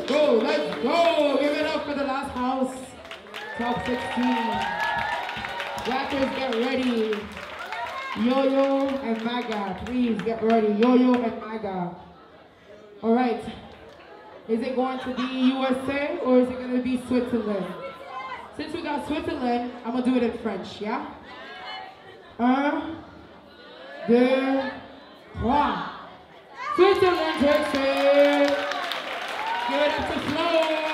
go, let's go. Give it up for the last house. Top 16. Rappers, get ready. Yo-Yo and Maga, please get ready. Yo-Yo and Maga. All right. Is it going to be USA or is it going to be Switzerland? Since we got Switzerland, I'm going to do it in French, yeah? 1, 2, 3. Switzerland takes it. Give it up to Flo.